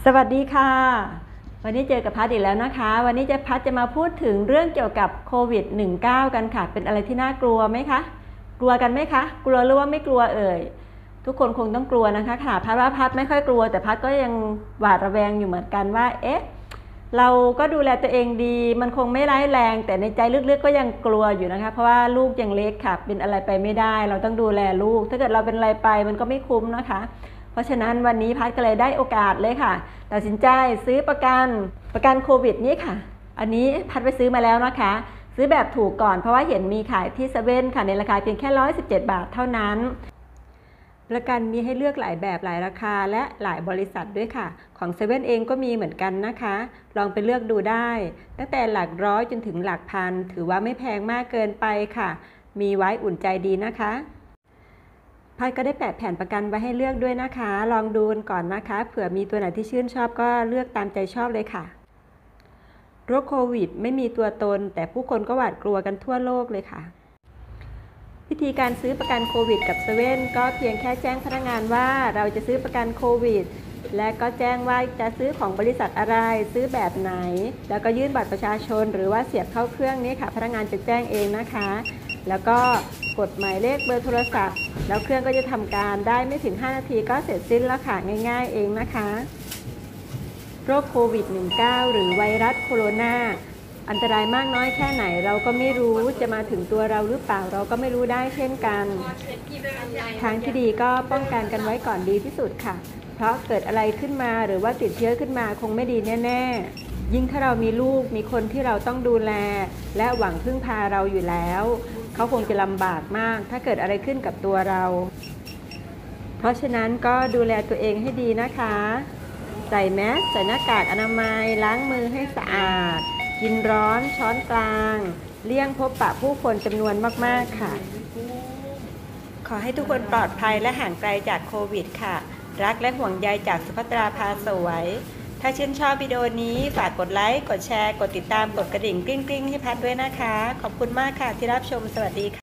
สวัสดีค่ะวันนี้เจอกับพัดอีกแล้วนะคะวันนี้พัดจะมาพูดถึงเรื่องเกี่ยวกับโควิด -19 กันค่ะเป็นอะไรที่น่ากลัวไหมคะกลัวกันไหมคะกลัวหรือว่าไม่กลัวเอ่ยทุกคนคงต้องกลัวนะคะค่ะพัดว่าพัดไม่ค่อยกลัวแต่พัดก็ยังหวาดระแวงอยู่เหมือนกันว่าเราก็ดูแลตัวเองดีมันคงไม่ร้ายแรงแต่ในใจลึกๆก็ยังกลัวอยู่นะคะเพราะว่าลูกยังเล็กค่ะเป็นอะไรไปไม่ได้เราต้องดูแลลูกถ้าเกิดเราเป็นอะไรไปมันก็ไม่คุ้มนะคะเพราะฉะนั้นวันนี้พัดก็เลยได้โอกาสเลยค่ะตัดสินใจซื้อประกันโควิดนี้ค่ะอันนี้พัดไปซื้อมาแล้วนะคะซื้อแบบถูกก่อนเพราะว่าเห็นมีขายที่เซเว่นค่ะในราคาเพียงแค่117 บาทเท่านั้นประกันมีให้เลือกหลายแบบหลายราคาและหลายบริษัทด้วยค่ะของเซเว่นเองก็มีเหมือนกันนะคะลองไปเลือกดูได้ตั้งแต่หลักร้อยจนถึงหลักพันถือว่าไม่แพงมากเกินไปค่ะมีไว้อุ่นใจดีนะคะพัดก็ได้แปะแผ่นประกันไว้ให้เลือกด้วยนะคะลองดูก่อนนะคะเผื่อมีตัวไหนที่ชื่นชอบก็เลือกตามใจชอบเลยค่ะโรคโควิดไม่มีตัวตนแต่ผู้คนก็หวาดกลัวกันทั่วโลกเลยค่ะวิธีการซื้อประกันโควิดกับเซเว่นก็เพียงแค่แจ้งพนักงานว่าเราจะซื้อประกันโควิดและก็แจ้งว่าจะซื้อของบริษัทอะไรซื้อแบบไหนแล้วก็ยื่นบัตรประชาชนหรือว่าเสียบเข้าเครื่องนี้ค่ะพนักงานจะแจ้งเองนะคะแล้วก็กดหมายเลขเบอร์โทรศัพท์แล้วเครื่องก็จะทำการได้ไม่ถึง5 นาทีก็เสร็จสิ้นแล้วค่ะง่ายๆเองนะคะโรคโควิด -19 หรือไวรัสโคโรนาอันตรายมากน้อยแค่ไหนเราก็ไม่รู้จะมาถึงตัวเราหรือเปล่าเราก็ไม่รู้ได้เช่นกันทางที่ดีก็ป้องกันกันไว้ก่อนดีที่สุดค่ะเพราะเกิดอะไรขึ้นมาหรือว่าติดเชื้อขึ้นมาคงไม่ดีแน่ๆยิ่งถ้าเรามีลูกมีคนที่เราต้องดูแลและหวังพึ่งพาเราอยู่แล้วเขาคงจะลำบากมากถ้าเกิดอะไรขึ้นกับตัวเราเพราะฉะนั้นก็ดูแลตัวเองให้ดีนะคะใส่แมสใส่หน้ากากอนามัยล้างมือให้สะอาดกินร้อนช้อนกลางเลี่ยงพบปะผู้คนจำนวนมากๆค่ะขอให้ทุกคนปลอดภัยและห่างไกลจากโควิดค่ะรักและห่วงใยจากสุภัตราพาสวยถ้าชื่นชอบวิดีโอนี้ฝากกดไลค์กดแชร์กดติดตามกดกระดิ่งกริ๊งๆให้พัดด้วยนะคะขอบคุณมากค่ะที่รับชมสวัสดีค่ะ